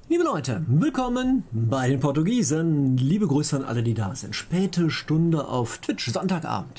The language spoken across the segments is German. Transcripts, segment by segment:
Liebe Leute, willkommen bei den Portugiesen. Liebe Grüße an alle, die da sind. Späte Stunde auf Twitch, Sonntagabend.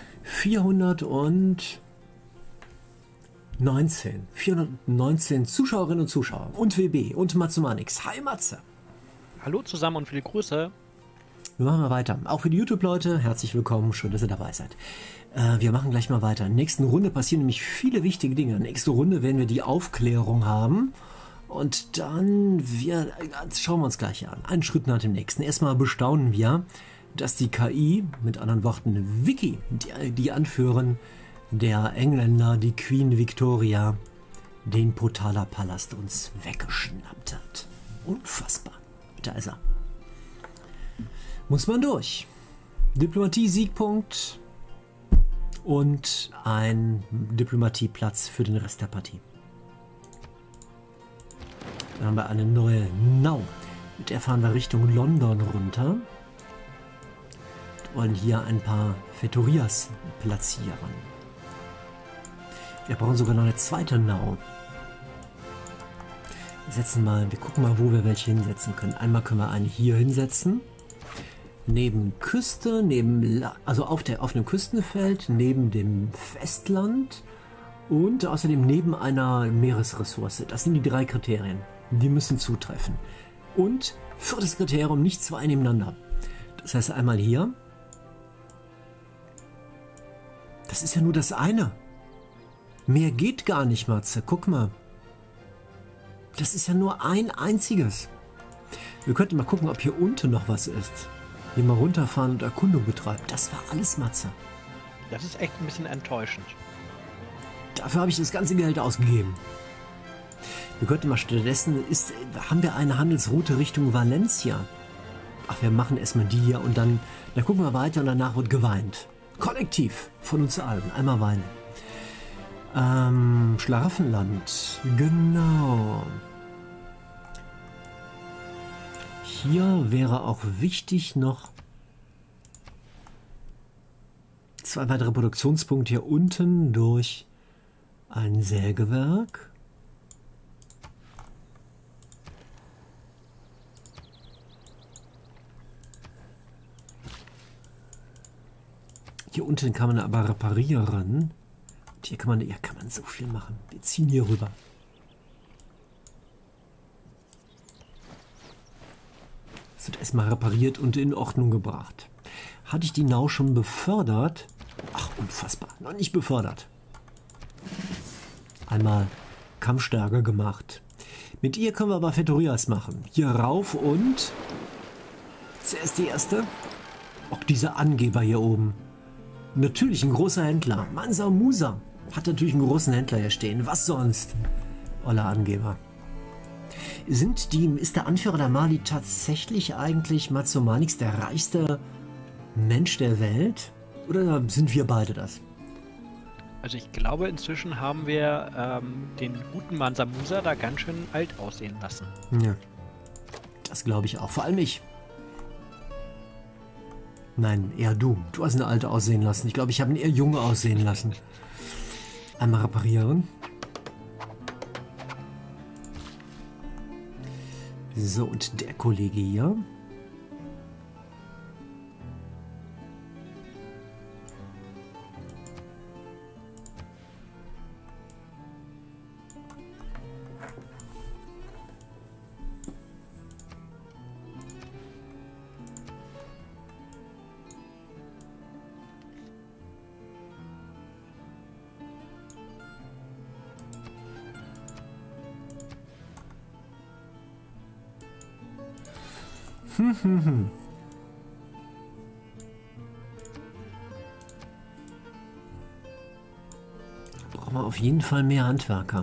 419 Zuschauerinnen und Zuschauer und WB und Matsumanix. Hi Matze. Hallo zusammen und viele Grüße. Wir machen mal weiter. Auch für die YouTube-Leute, herzlich willkommen, schön, dass ihr dabei seid. Wir machen gleich mal weiter. In der nächsten Runde passieren nämlich viele wichtige Dinge. In der nächsten Runde werden wir die Aufklärung haben. Und dann, schauen wir uns gleich an. Einen Schritt nach dem nächsten. Erstmal bestaunen wir, dass die KI, mit anderen Worten Vicky, die Anführerin der Engländer, die Queen Victoria, den Potala Palast uns weggeschnappt hat. Unfassbar. Da ist er. Muss man durch. Diplomatie-Siegpunkt und ein Diplomatieplatz für den Rest der Partie. Dann haben wir eine neue Nau. Mit der fahren wir Richtung London runter. Wir wollen hier ein paar Fetorias platzieren. Wir brauchen sogar noch eine zweite Nau. Wir gucken mal, wo wir welche hinsetzen können. Einmal können wir eine hier hinsetzen. Neben Küste, also auf dem Küstenfeld, neben dem Festland und außerdem neben einer Meeresressource. Das sind die 3 Kriterien. Die müssen zutreffen. Und 4. Kriterium, nicht 2 nebeneinander. Das heißt einmal hier. Das ist ja nur das eine. Mehr geht gar nicht, Matze. Guck mal. Das ist ja nur ein einziges. Wir könnten mal gucken, ob hier unten noch was ist. Hier mal runterfahren und Erkundung betreiben. Das war alles, Matze. Das ist echt ein bisschen enttäuschend. Dafür habe ich das ganze Geld ausgegeben. Wir könnten mal stattdessen, haben wir eine Handelsroute Richtung Valencia. Ach, wir machen erstmal die hier und dann gucken wir weiter und danach wird geweint. Kollektiv von uns allen. Einmal weinen. Schlaraffenland. Genau. Hier wäre auch wichtig noch 2 weitere Produktionspunkte hier unten durch ein Sägewerk. Hier unten kann man aber reparieren. Und hier kann man so viel machen. Wir ziehen hier rüber. Es wird erstmal repariert und in Ordnung gebracht. Hatte ich die Nau schon befördert? Ach, unfassbar. Noch nicht befördert. Einmal Kampfstärke gemacht. Mit ihr können wir aber Fetorias machen. Hier rauf und... Zuerst die erste. Auch dieser Angeber hier oben. Natürlich ein großer Händler. Mansa Musa hat natürlich einen großen Händler hier stehen. Was sonst? Oller Angeber. Ist der Anführer der Mali tatsächlich eigentlich Matsumanix der reichste Mensch der Welt? Oder sind wir beide das? Also ich glaube, inzwischen haben wir den guten Mansa Musa da ganz schön alt aussehen lassen. Ja, das glaube ich auch. Vor allem ich. Nein, eher du. Du hast eine alte aussehen lassen. Ich glaube, ich habe ihn eher jung aussehen lassen. Einmal reparieren. So, und der Kollege hier. Brauchen wir auf jeden Fall mehr Handwerker.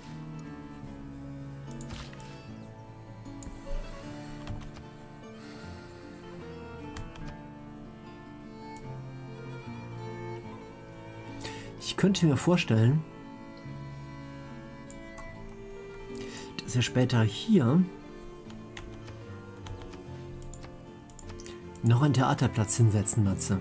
Ich könnte mir vorstellen, dass er später hier noch einen Theaterplatz hinsetzen, Matze.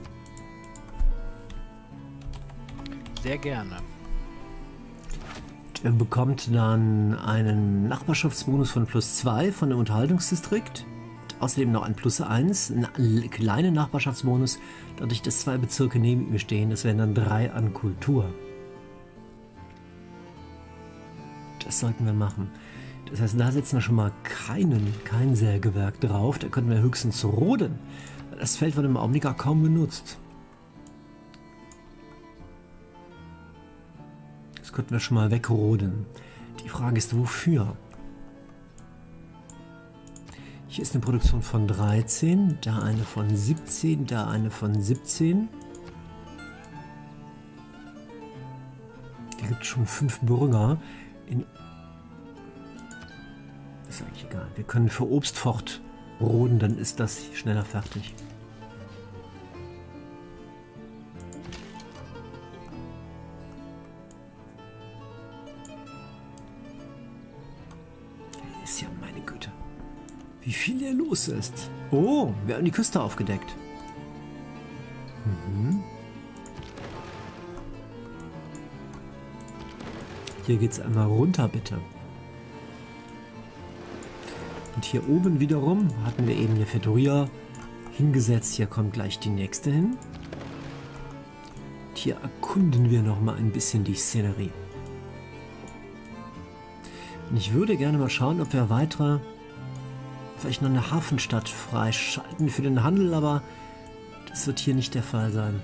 Sehr gerne. Er bekommt dann einen Nachbarschaftsbonus von +2 von dem Unterhaltungsdistrikt. Außerdem noch ein +1, einen kleinen Nachbarschaftsbonus, dadurch, dass 2 Bezirke neben ihm stehen. Das wären dann 3 an Kultur. Das sollten wir machen. Das heißt, da setzen wir schon mal kein Sägewerk drauf. Da könnten wir höchstens roden. Das Feld wird im Augenblick gar kaum genutzt. Das könnten wir schon mal wegroden. Die Frage ist, wofür? Hier ist eine Produktion von 13, da eine von 17, da eine von 17. Hier gibt es schon 5 Bürger. Ist eigentlich egal. Wir können für Obstfort roden, dann ist das schneller fertig. Ist ja meine Güte. Wie viel hier los ist. Oh, wir haben die Küste aufgedeckt. Hier geht es einmal runter, bitte. Und hier oben wiederum hatten wir eben eine Fettoria hingesetzt. Hier kommt gleich die nächste hin. Und hier erkunden wir noch mal ein bisschen die Szenerie. Und ich würde gerne mal schauen, ob wir weitere, vielleicht noch eine Hafenstadt freischalten für den Handel, aber das wird hier nicht der Fall sein.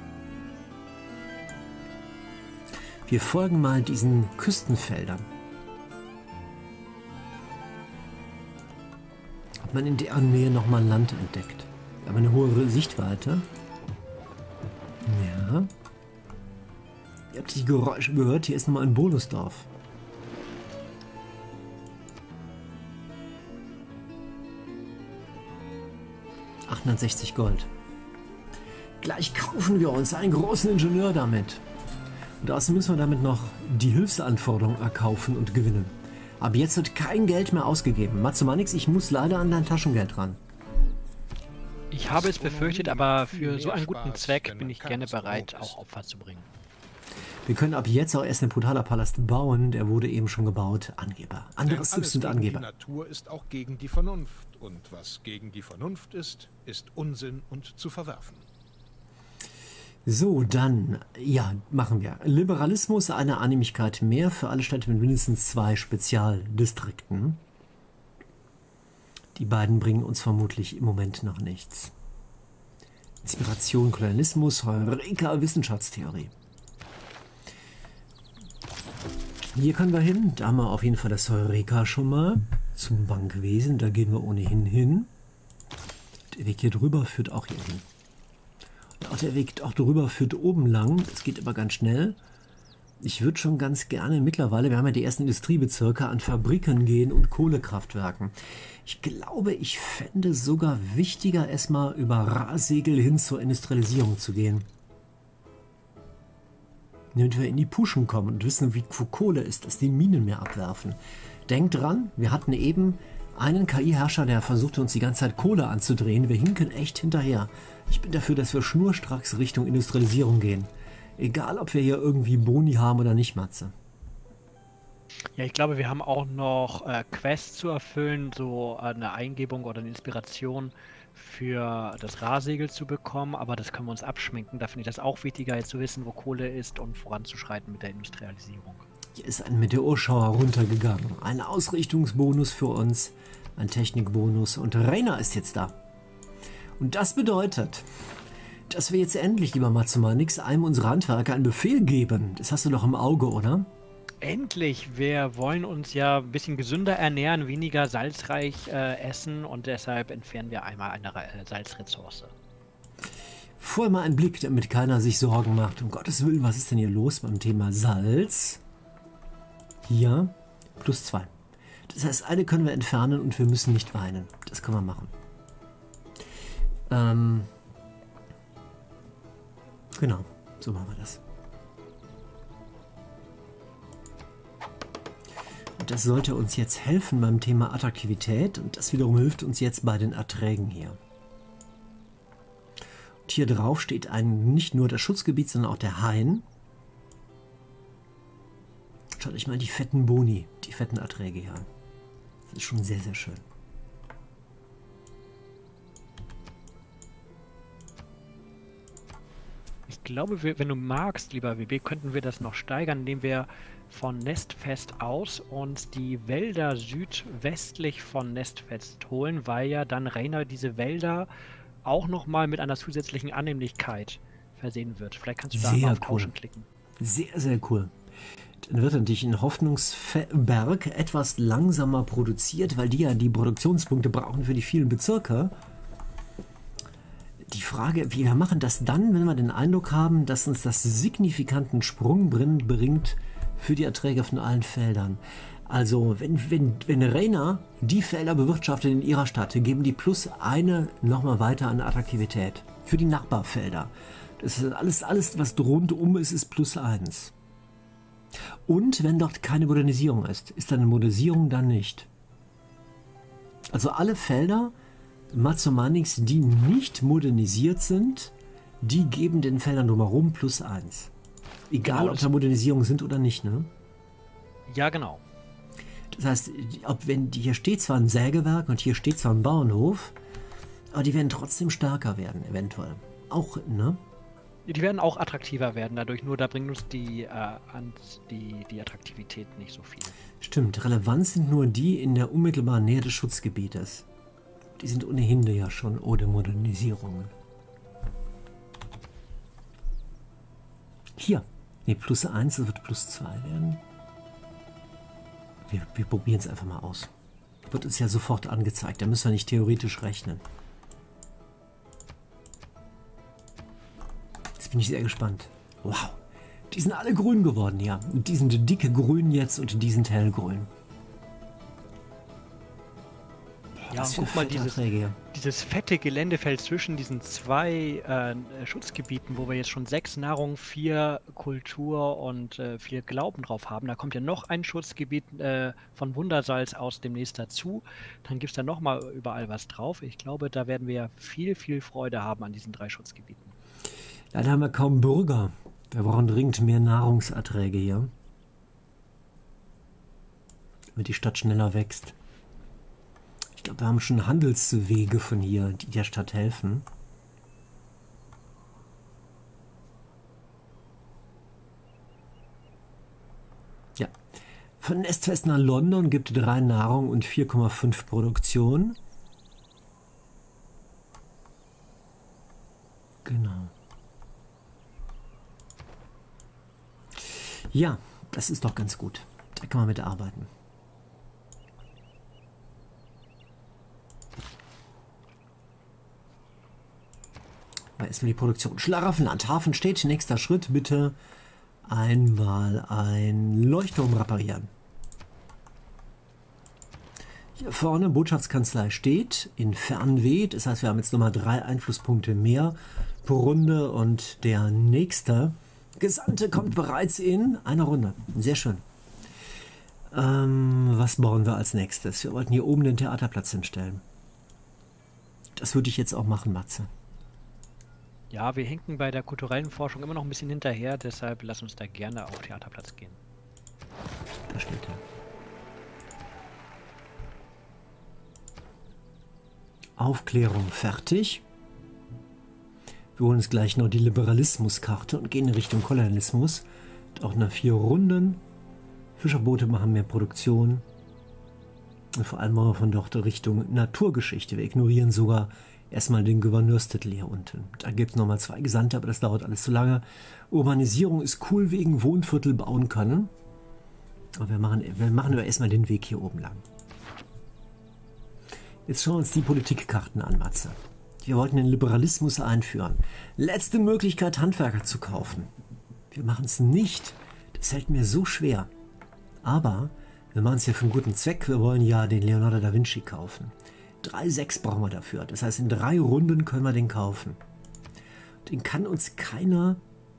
Wir folgen mal diesen Küstenfeldern. Ob man in deren Nähe nochmal Land entdeckt. Aber eine hohe Sichtweite. Ja. Ihr habt die Geräusche gehört, hier ist nochmal ein Bonusdorf. $860 Gold. Gleich kaufen wir uns einen großen Ingenieur damit. Und außerdem müssen wir damit noch die Hilfsanforderungen erkaufen und gewinnen. Aber jetzt wird kein Geld mehr ausgegeben. Matsumanix, ich muss leider an dein Taschengeld ran. Ich habe es befürchtet, aber für so einen guten Zweck bin ich gerne bereit, auch Opfer zu bringen. Wir können ab jetzt auch erst einen brutaler Palast bauen. Der wurde eben schon gebaut. Angeber. Anderes Tipps sind Angeber. Die Natur ist auch gegen die Vernunft. Und was gegen die Vernunft ist, ist Unsinn und zu verwerfen. So, dann, ja, machen wir. Liberalismus, eine Annehmlichkeit mehr für alle Städte mit mindestens 2 Spezialdistrikten. Die beiden bringen uns vermutlich im Moment noch nichts. Inspiration, Kolonialismus, Heureka, Wissenschaftstheorie. Hier können wir hin. Da haben wir auf jeden Fall das Heureka schon mal. Zum Bankwesen, da gehen wir ohnehin hin. Der Weg hier drüber führt auch hier hin. Auch der Weg auch drüber führt oben lang. Das geht aber ganz schnell. Ich würde schon ganz gerne mittlerweile, wir haben ja die ersten Industriebezirke, an Fabriken gehen und Kohlekraftwerken. Ich glaube, ich fände sogar wichtiger, erstmal über Rahsegel hin zur Industrialisierung zu gehen. Damit wir in die Puschen kommen und wissen, wie Kohle ist, dass die Minen mehr abwerfen. Denkt dran, wir hatten eben einen KI-Herrscher, der versuchte uns die ganze Zeit Kohle anzudrehen. Wir hinken echt hinterher. Ich bin dafür, dass wir schnurstracks Richtung Industrialisierung gehen. Egal, ob wir hier irgendwie Boni haben oder nicht, Matze. Ja, ich glaube, wir haben auch noch Quests zu erfüllen, so eine Eingebung oder eine Inspiration für das Rahsegel zu bekommen, aber das können wir uns abschminken. Da finde ich das auch wichtiger, jetzt zu wissen, wo Kohle ist und voranzuschreiten mit der Industrialisierung. Hier ist ein Meteorschauer runtergegangen. Ein Ausrichtungsbonus für uns, ein Technikbonus und Rainer ist jetzt da. Und das bedeutet, dass wir jetzt endlich, lieber Matsumanix, einem unserer Handwerker einen Befehl geben. Das hast du doch im Auge, oder? Endlich! Wir wollen uns ja ein bisschen gesünder ernähren, weniger salzreich essen und deshalb entfernen wir einmal eine Salzressource. Vorher mal ein Blick, damit keiner sich Sorgen macht. Um Gottes Willen, was ist denn hier los beim Thema Salz? Hier, +2. Das heißt, eine können wir entfernen und wir müssen nicht weinen. Das können wir machen. Genau, so machen wir das. Und das sollte uns jetzt helfen beim Thema Attraktivität und das wiederum hilft uns jetzt bei den Erträgen hier. Und hier drauf steht nicht nur das Schutzgebiet, sondern auch der Hain. Schaut euch mal die fetten Boni, die fetten Erträge hier an. Das ist schon sehr, sehr schön. Ich glaube, wenn du magst, lieber WB, könnten wir das noch steigern, indem wir von Nestfest aus uns die Wälder südwestlich von Nestfest holen, weil ja dann Rainer diese Wälder auch nochmal mit einer zusätzlichen Annehmlichkeit versehen wird. Vielleicht kannst du da mal auf Tauschen klicken. Sehr, sehr cool. Dann wird natürlich in Hoffnungsberg etwas langsamer produziert, weil die ja die Produktionspunkte brauchen für die vielen Bezirke. Die Frage, wie wir machen das dann, wenn wir den Eindruck haben, dass uns das signifikanten Sprung bringt für die Erträge von allen Feldern. Also wenn Rainer die Felder bewirtschaftet in ihrer Stadt, geben die plus eine nochmal weiter an Attraktivität für die Nachbarfelder. Das ist alles was rundum ist plus 1. Und wenn dort keine Modernisierung ist dann eine Modernisierung dann nicht. Also alle Felder Mazomanics, die nicht modernisiert sind, die geben den Feldern drumherum plus 1. Egal, genau, ob da Modernisierungen sind oder nicht, ne? Ja, genau. Das heißt, hier steht zwar ein Sägewerk und hier steht zwar ein Bauernhof, aber die werden trotzdem stärker werden, eventuell. Auch, ne? Die werden auch attraktiver werden dadurch, nur da bringt uns die Attraktivität nicht so viel. Stimmt, relevant sind nur die in der unmittelbaren Nähe des Schutzgebietes. Die sind ohnehin ja schon ohne Modernisierungen. Hier, ne, plus 1, das wird plus 2 werden. Wir probieren es einfach mal aus. Wird uns ja sofort angezeigt, da müssen wir nicht theoretisch rechnen. Jetzt bin ich sehr gespannt. Wow, die sind alle grün geworden, ja. Und die sind dicke grün jetzt und die sind hellgrün. Ja, und guck mal, dieses fette Geländefeld zwischen diesen zwei Schutzgebieten, wo wir jetzt schon 6 Nahrung, 4 Kultur und 4 Glauben drauf haben. Da kommt ja noch ein Schutzgebiet von Wundersalz aus demnächst dazu. Dann gibt es da nochmal überall was drauf. Ich glaube, da werden wir viel, viel Freude haben an diesen 3 Schutzgebieten. Leider haben wir kaum Bürger. Wir brauchen dringend mehr Nahrungserträge hier, damit die Stadt schneller wächst. Ich glaube, wir haben schon Handelswege von hier, die der Stadt helfen. Ja. Von Nestfest nach London gibt es 3 Nahrung und 4,5 Produktion. Genau. Ja, das ist doch ganz gut. Da kann man mitarbeiten. Da ist mir die Produktion. Schlaraffenland, Hafen steht. Nächster Schritt, bitte einmal ein Leuchtturm reparieren. Hier vorne, Botschaftskanzlei steht in Fernweh. Das heißt, wir haben jetzt nochmal 3 Einflusspunkte mehr pro Runde und der nächste Gesandte kommt bereits in einer Runde. Sehr schön. Was bauen wir als nächstes? Wir wollten hier oben den Theaterplatz hinstellen. Das würde ich jetzt auch machen, Matze. Ja, wir hinken bei der kulturellen Forschung immer noch ein bisschen hinterher, deshalb lass uns da gerne auf Theaterplatz gehen. Da steht er. Aufklärung fertig. Wir holen uns gleich noch die Liberalismuskarte und gehen in Richtung Kolonialismus. Auch nach 4 Runden. Fischerboote machen mehr Produktion. Und vor allem machen wir von dort Richtung Naturgeschichte. Wir ignorieren sogar erstmal den Gouverneurstitel hier unten. Da gibt es nochmal 2 Gesandte, aber das dauert alles zu lange. Urbanisierung ist cool, wegen Wohnviertel bauen können. Aber wir machen aber erstmal den Weg hier oben lang. Jetzt schauen wir uns die Politikkarten an, Matze. Wir wollten den Liberalismus einführen. Letzte Möglichkeit, Handwerker zu kaufen. Wir machen es nicht. Das fällt mir so schwer. Aber wir machen es ja für einen guten Zweck. Wir wollen ja den Leonardo da Vinci kaufen. 3,6 brauchen wir dafür. Das heißt, in 3 Runden können wir den kaufen. Den kann uns keiner...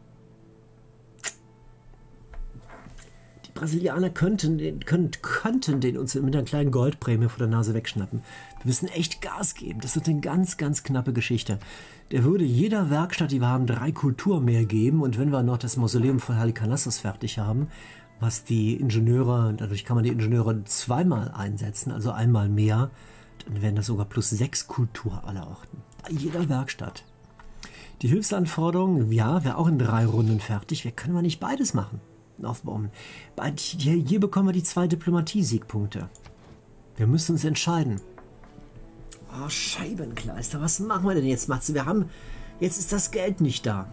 Die Brasilianer könnten den uns mit einer kleinen Goldprämie vor der Nase wegschnappen. Wir müssen echt Gas geben. Das wird eine ganz, ganz knappe Geschichte. Der würde jeder Werkstatt, die wir haben, 3 Kultur mehr geben. Und wenn wir noch das Mausoleum von Halikarnassos fertig haben hast die Ingenieure, dadurch kann man die Ingenieure zweimal einsetzen, also einmal mehr. Dann wären das sogar +6 Kultur aller Orten. Bei jeder Werkstatt. Die Hilfsanforderungen, ja, wäre auch in 3 Runden fertig. Wir können aber nicht beides machen. Aufbauen. Hier bekommen wir die 2 Diplomatie-Siegpunkte. Wir müssen uns entscheiden. Oh, Scheibenkleister, was machen wir denn jetzt, Matze? Jetzt ist das Geld nicht da.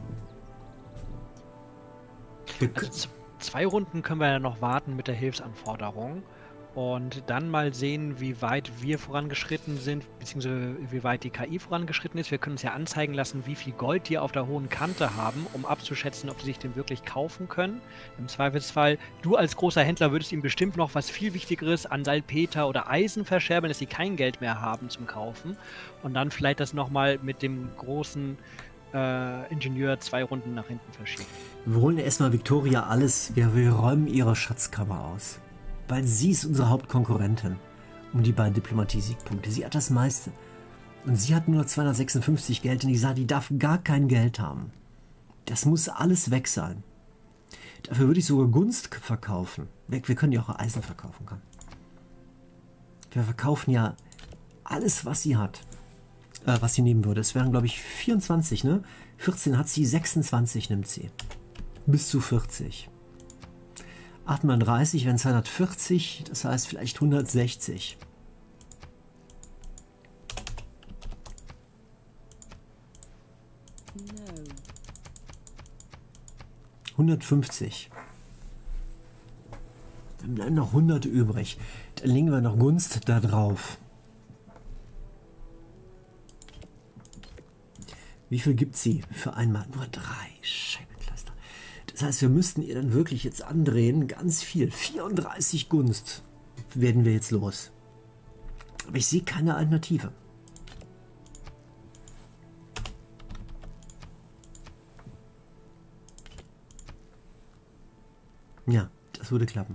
Also 2 Runden können wir ja noch warten mit der Hilfsanforderung und dann mal sehen, wie weit wir vorangeschritten sind, beziehungsweise wie weit die KI vorangeschritten ist. Wir können uns ja anzeigen lassen, wie viel Gold die auf der hohen Kante haben, um abzuschätzen, ob sie sich den wirklich kaufen können. Im Zweifelsfall, du als großer Händler würdest ihm bestimmt noch was viel Wichtigeres an Salpeter oder Eisen verscherbeln, dass sie kein Geld mehr haben zum Kaufen. Und dann vielleicht das nochmal mit dem großen Ingenieur 2 Runden nach hinten verschieben. Wir holen erstmal Victoria alles. Wir räumen ihre Schatzkammer aus. Weil sie ist unsere Hauptkonkurrentin. Um die beiden Diplomatie-Siegpunkte. Sie hat das meiste. Und sie hat nur 256 Geld. Und die sagt, die darf gar kein Geld haben. Das muss alles weg sein. Dafür würde ich sogar Gunst verkaufen. Wir können ja auch Eisen verkaufen. Wir verkaufen ja alles, was sie hat. Was sie nehmen würde. Es wären, glaube ich, 24, ne? 14 hat sie, 26 nimmt sie. Bis zu 40. 8 mal 30 wären 240, das heißt vielleicht 160. No. 150. Dann bleiben noch 100 übrig. Dann legen wir noch Gunst da drauf. Wie viel gibt sie für einmal? Nur 3 Scheibenkleister. Das heißt, wir müssten ihr dann wirklich jetzt andrehen. Ganz viel. 34 Gunst werden wir jetzt los. Aber ich sehe keine Alternative. Ja, das würde klappen.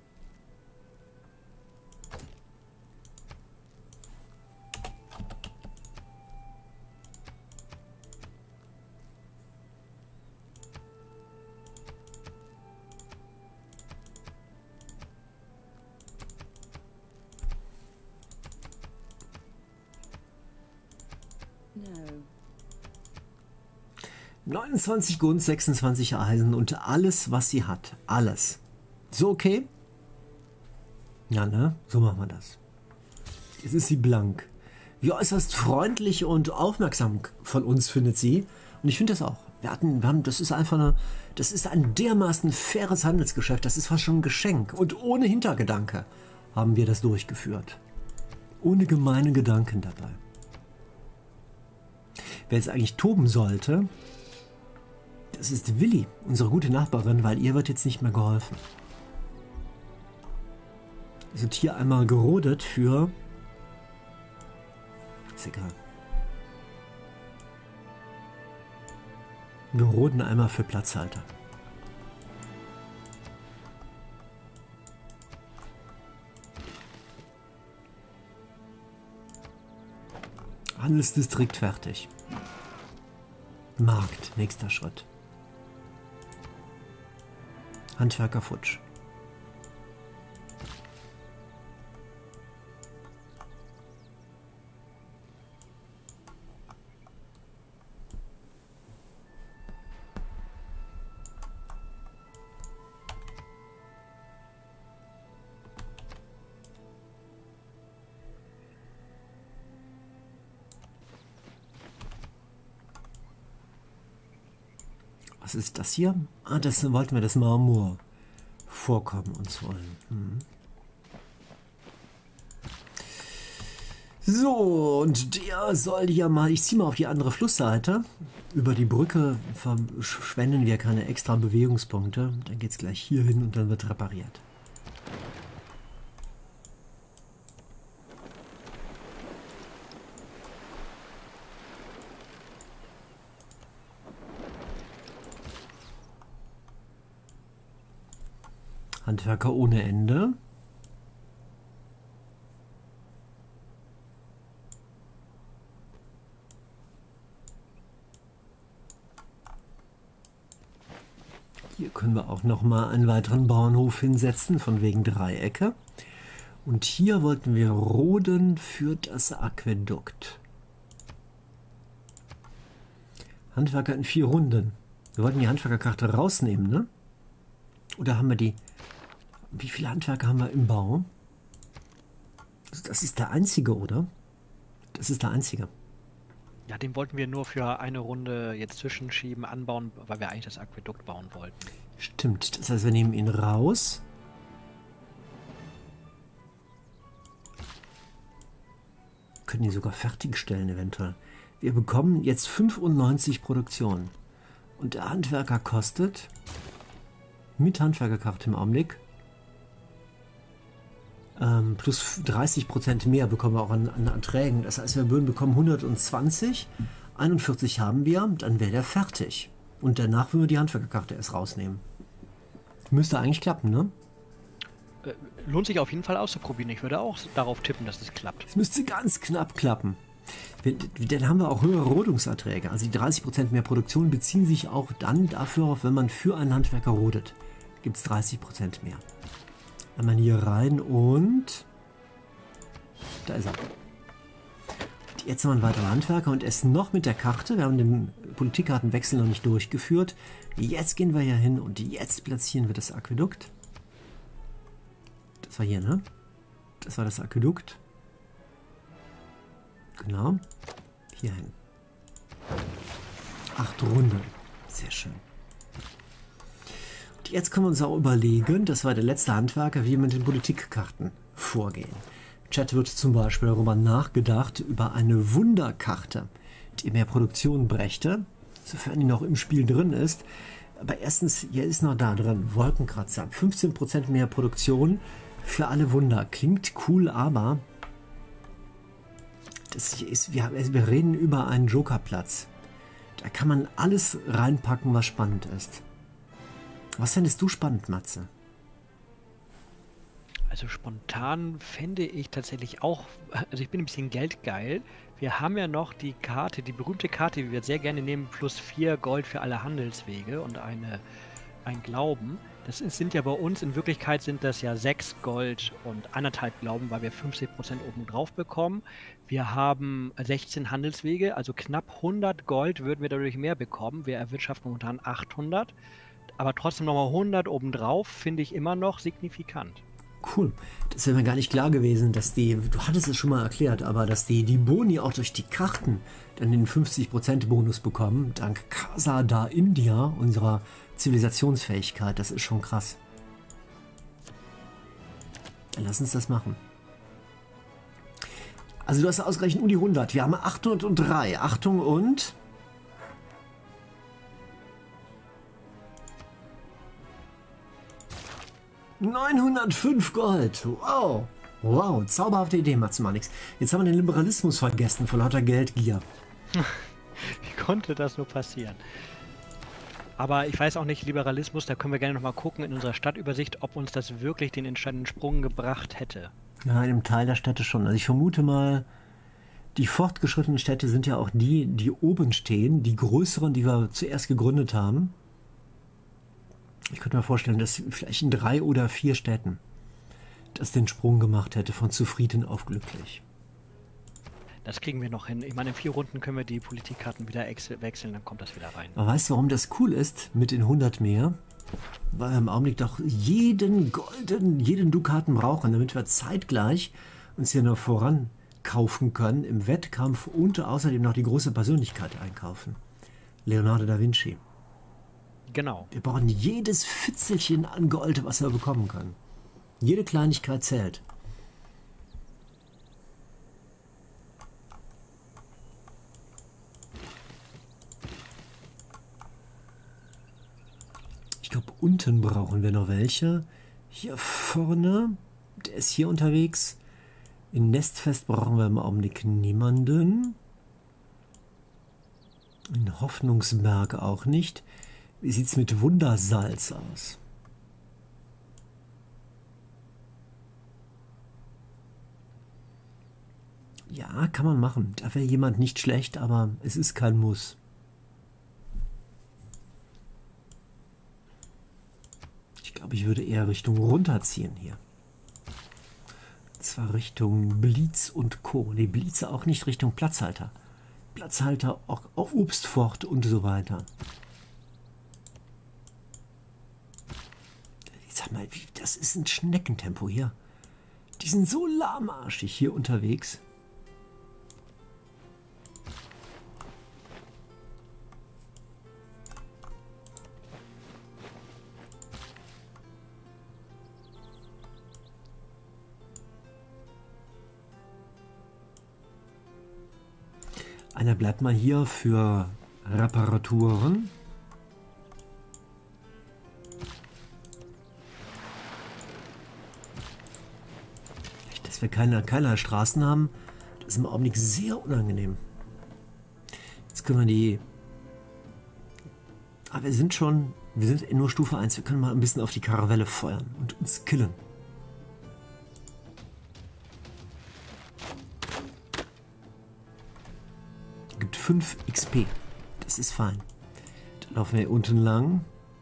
No. 29 Gunst, 26 Eisen und alles, was sie hat. Alles. So okay? Ja, ne? So machen wir das. Jetzt ist sie blank. Wie äußerst freundlich und aufmerksam von uns findet sie. Und ich finde das auch. Das ist einfach das ist ein dermaßen faires Handelsgeschäft. Das ist fast schon ein Geschenk. Und ohne Hintergedanke haben wir das durchgeführt. Ohne gemeine Gedanken dabei. Wer jetzt eigentlich toben sollte, das ist Willi, unsere gute Nachbarin, weil ihr wird jetzt nicht mehr geholfen. Es wird hier einmal gerodet für... Ist egal. Wir roden einmal für Platzhalter. Handelsdistrikt fertig. Markt, nächster Schritt. Handwerker futsch. Was ist das hier? Ah, das wollten wir das Marmor-Vorkommen uns holen. So, und der soll ja mal... Ich ziehe mal auf die andere Flussseite. Über die Brücke verschwenden wir keine extra Bewegungspunkte. Dann geht es gleich hier hin und dann wird repariert. Handwerker ohne Ende. Hier können wir auch noch mal einen weiteren Bauernhof hinsetzen, von wegen Dreiecke. Und hier wollten wir roden für das Aquädukt. Handwerker in 4 Runden. Wir wollten die Handwerkerkarte rausnehmen, ne? Oder haben wir die... Wie viele Handwerker haben wir im Bau? Das ist der einzige, oder? Das ist der einzige. Ja, den wollten wir nur für eine Runde jetzt zwischenschieben, anbauen, weil wir eigentlich das Aquädukt bauen wollten. Stimmt. Das heißt, wir nehmen ihn raus. Können ihn sogar fertigstellen eventuell. Wir bekommen jetzt 95 Produktion. Und der Handwerker kostet mit Handwerkerkarte im Augenblick plus 30% mehr bekommen wir auch an Erträgen. Das heißt, wir würden bekommen 120, 41 haben wir, dann wäre der fertig. Und danach würden wir die Handwerkerkarte erst rausnehmen. Müsste eigentlich klappen, ne? Lohnt sich auf jeden Fall auszuprobieren. Ich würde auch darauf tippen, dass es klappt. Es müsste ganz knapp klappen. Dann haben wir auch höhere Rodungserträge. Also die 30% mehr Produktion beziehen sich auch dann dafür auf, wenn man für einen Handwerker rodet. Gibt es 30% mehr. Einmal hier rein und... Da ist er. Jetzt haben wir einen weiteren Handwerker und erst noch mit der Karte. Wir haben den Politikkartenwechsel noch nicht durchgeführt. Jetzt gehen wir hier hin und jetzt platzieren wir das Aquädukt. Das war hier, ne? Das war das Aquädukt. Genau. Hier hin. 8 Runden. Sehr schön. Und jetzt können wir uns auch überlegen, das war der letzte Handwerker, wie wir mit den Politikkarten vorgehen. Im Chat wird zum Beispiel darüber nachgedacht, über eine Wunderkarte, die mehr Produktion brächte, sofern die noch im Spiel drin ist. Aber erstens, hier ist noch da drin, Wolkenkratzer, 15% mehr Produktion für alle Wunder. Klingt cool, aber das hier ist, wir reden über einen Jokerplatz. Da kann man alles reinpacken, was spannend ist. Was fändest du spannend, Matze? Also spontan fände ich tatsächlich auch, also ich bin ein bisschen geldgeil. Wir haben ja noch die Karte, die berühmte Karte, die wir sehr gerne nehmen, plus 4 Gold für alle Handelswege und ein Glauben. Sind ja bei uns, in Wirklichkeit sind das ja 6 Gold und 1,5 Glauben, weil wir 50% oben drauf bekommen. Wir haben 16 Handelswege, also knapp 100 Gold würden wir dadurch mehr bekommen. Wir erwirtschaften momentan 800, aber trotzdem nochmal 100 obendrauf, finde ich immer noch signifikant. Cool. Das wäre mir gar nicht klar gewesen, dass du hattest es schon mal erklärt, aber dass die Boni auch durch die Karten dann den 50% Bonus bekommen, dank Casa da India, unserer Zivilisationsfähigkeit, das ist schon krass. Dann lass uns das machen. Also du hast ausgerechnet um die 100. Wir haben 803. Achtung und... $905 Gold. Wow. Wow, zauberhafte Idee, Matzemanix. Jetzt haben wir den Liberalismus vergessen vor lauter Geldgier. Wie konnte das nur passieren? Aber ich weiß auch nicht, Liberalismus, da können wir gerne nochmal gucken in unserer Stadtübersicht, ob uns das wirklich den entscheidenden Sprung gebracht hätte. Ja, in einem Teil der Städte schon. Also ich vermute mal, die fortgeschrittenen Städte sind ja auch die oben stehen, die größeren, die wir zuerst gegründet haben. Ich könnte mir vorstellen, dass vielleicht in 3 oder 4 Städten das den Sprung gemacht hätte, von zufrieden auf glücklich. Das kriegen wir noch hin. Ich meine, in 4 Runden können wir die Politikkarten wieder wechseln, dann kommt das wieder rein. Aber weißt du, warum das cool ist mit den 100 mehr? Weil wir im Augenblick doch jeden Dukaten brauchen, damit wir zeitgleich uns hier noch voran kaufen können im Wettkampf und außerdem noch die große Persönlichkeit einkaufen. Leonardo da Vinci. Genau. Wir brauchen jedes Fitzelchen an Gold, was wir bekommen können. Jede Kleinigkeit zählt. Ich glaube, unten brauchen wir noch welche. Hier vorne, der ist hier unterwegs. In Nestfest brauchen wir im Augenblick niemanden. In Hoffnungsberg auch nicht. Wie sieht es mit Wundersalz aus? Ja, kann man machen. Da wäre jemand nicht schlecht, aber es ist kein Muss. ich würde eher Richtung runterziehen hier. Und zwar Richtung Blitz und Co. Ne, Blitz auch nicht, Richtung Platzhalter. Platzhalter auch auf Obstfort und so weiter. Sag mal, das ist ein Schneckentempo hier. Die sind so lahmarschig hier unterwegs. Einer bleibt mal hier für Reparaturen. Dass wir keine Straßen haben, das ist im Augenblick sehr unangenehm. Jetzt können wir die... Aber wir sind in nur Stufe 1. Wir können mal ein bisschen auf die Karavelle feuern und uns killen. Gibt 5 XP. Das ist fein. Dann laufen wir hier unten lang.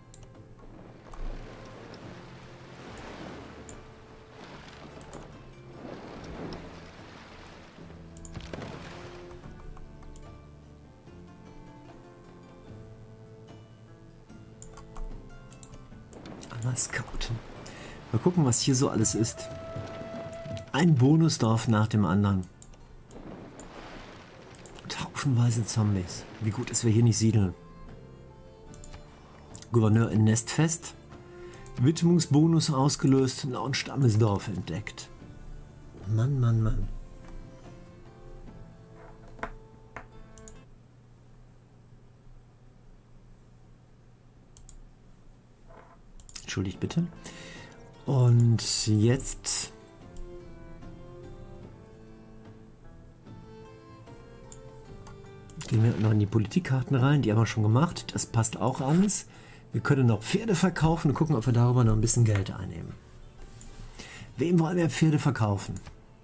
Mal scouten. Mal gucken, was hier so alles ist. Ein Bonusdorf nach dem anderen. Und haufenweise Zombies. Wie gut, dass wir hier nicht siedeln. Gouverneur in Nestfest. Widmungsbonus ausgelöst und Stammesdorf entdeckt. Mann, Mann, Mann. Entschuldigt bitte. Und jetzt gehen wir noch in die Politikkarten rein. Die haben wir schon gemacht. Das passt auch alles. Wir können noch Pferde verkaufen und gucken, ob wir darüber noch ein bisschen Geld einnehmen. Wem wollen wir Pferde verkaufen?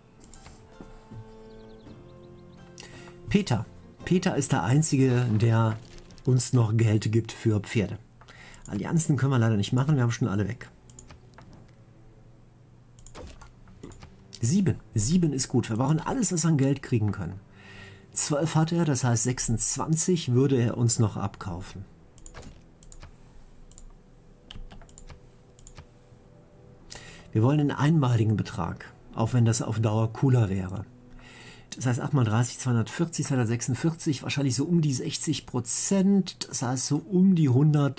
Peter. Peter ist der Einzige, der uns noch Geld gibt für Pferde. Allianzen können wir leider nicht machen, wir haben schon alle weg. 7. 7 ist gut. Wir brauchen alles, was wir an Geld kriegen können. 12 hat er, das heißt 26 würde er uns noch abkaufen. Wir wollen einen einmaligen Betrag, auch wenn das auf Dauer cooler wäre. Das heißt 8 mal 30, 240, 246, wahrscheinlich so um die 60%. Das heißt so um die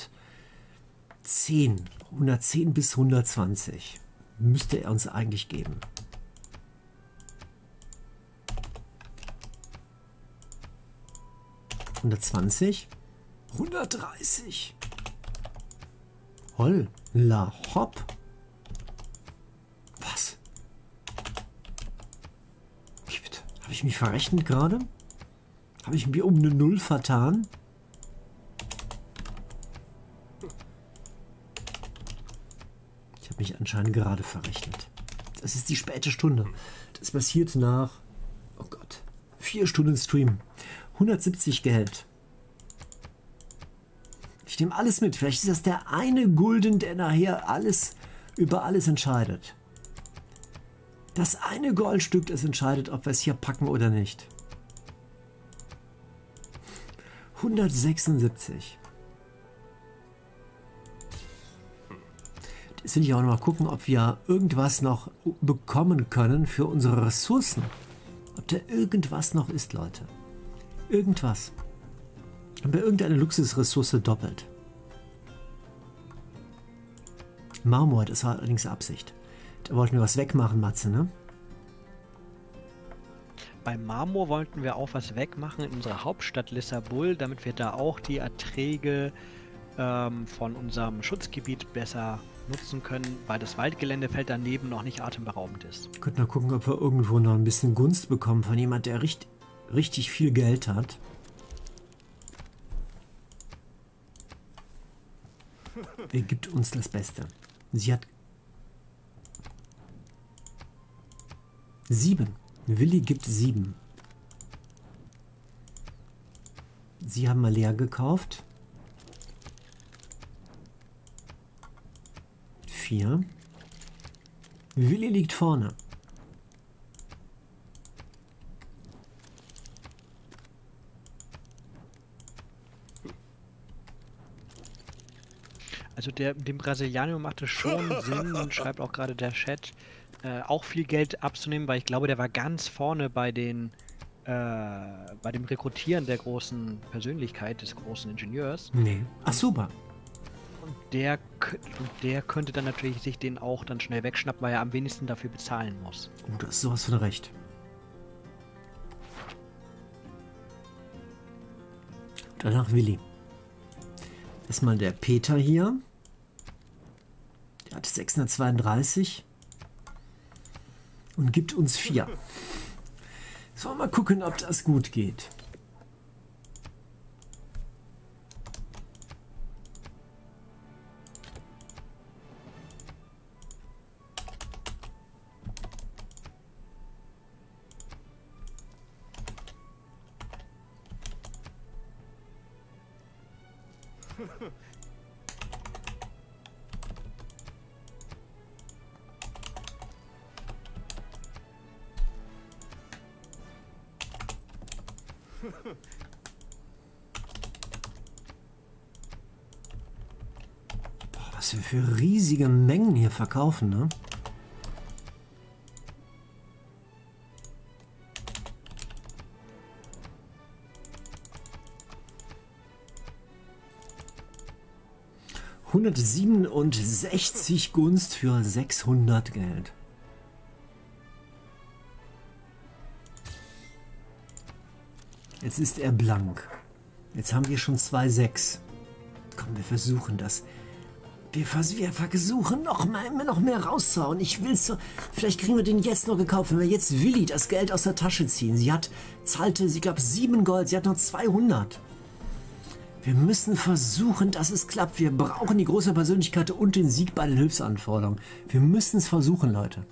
110 bis 120 müsste er uns eigentlich geben. $120, 130. Holla, hopp. Was? Habe ich mich verrechnet gerade? Habe ich mich um eine Null vertan? Ich habe mich anscheinend gerade verrechnet. Das ist die späte Stunde. Das passiert nach, oh Gott, 4 Stunden Stream. 170 Geld. Ich nehme alles mit. Vielleicht ist das der eine Gulden, der nachher alles über alles entscheidet. Das eine Goldstück, das entscheidet, ob wir es hier packen oder nicht. 176. Jetzt will ich auch noch mal gucken, ob wir irgendwas noch bekommen können für unsere Ressourcen. Ob da irgendwas noch ist, Leute. Irgendwas. Haben wir irgendeine Luxusressource doppelt? Marmor, das war allerdings Absicht. Da wollten wir was wegmachen, Matze, ne? Beim Marmor wollten wir auch was wegmachen in unserer Hauptstadt Lissabon, damit wir da auch die Erträge von unserem Schutzgebiet besser nutzen können, weil das Waldgeländefeld daneben noch nicht atemberaubend ist. Wir könnten mal gucken, ob wir irgendwo noch ein bisschen Gunst bekommen von jemand, der richtig viel Geld hat. Wer gibt uns das Beste? Sie hat 7. Willi gibt 7. Sie haben mal leer gekauft. 4. Willi liegt vorne. Also dem Brasilianer macht es schon Sinn, schreibt auch gerade der Chat, auch viel Geld abzunehmen, weil ich glaube, der war ganz vorne bei dem Rekrutieren der großen Persönlichkeit, des großen Ingenieurs. Nee. Ach, super. Und der könnte dann natürlich sich den auch dann schnell wegschnappen, weil er am wenigsten dafür bezahlen muss. Oh, das ist sowas von recht. Danach Willi. Erstmal der Peter hier. Der hat 632 und gibt uns 4. So, mal gucken, ob das gut geht. Boah, was wir für riesige Mengen hier verkaufen, ne? ...167 Gunst für 600 Geld. Jetzt ist er blank. Jetzt haben wir schon 2,6. Komm, wir versuchen das. Wir versuchen noch mehr rauszuhauen. Ich will so. Vielleicht kriegen wir den jetzt noch gekauft, wenn wir jetzt Willi das Geld aus der Tasche ziehen. Sie zahlte, ich glaube, 7 Gold. Sie hat noch 200. Wir müssen versuchen, dass es klappt. Wir brauchen die große Persönlichkeit und den Sieg bei den Hilfsanforderungen. Wir müssen es versuchen, Leute.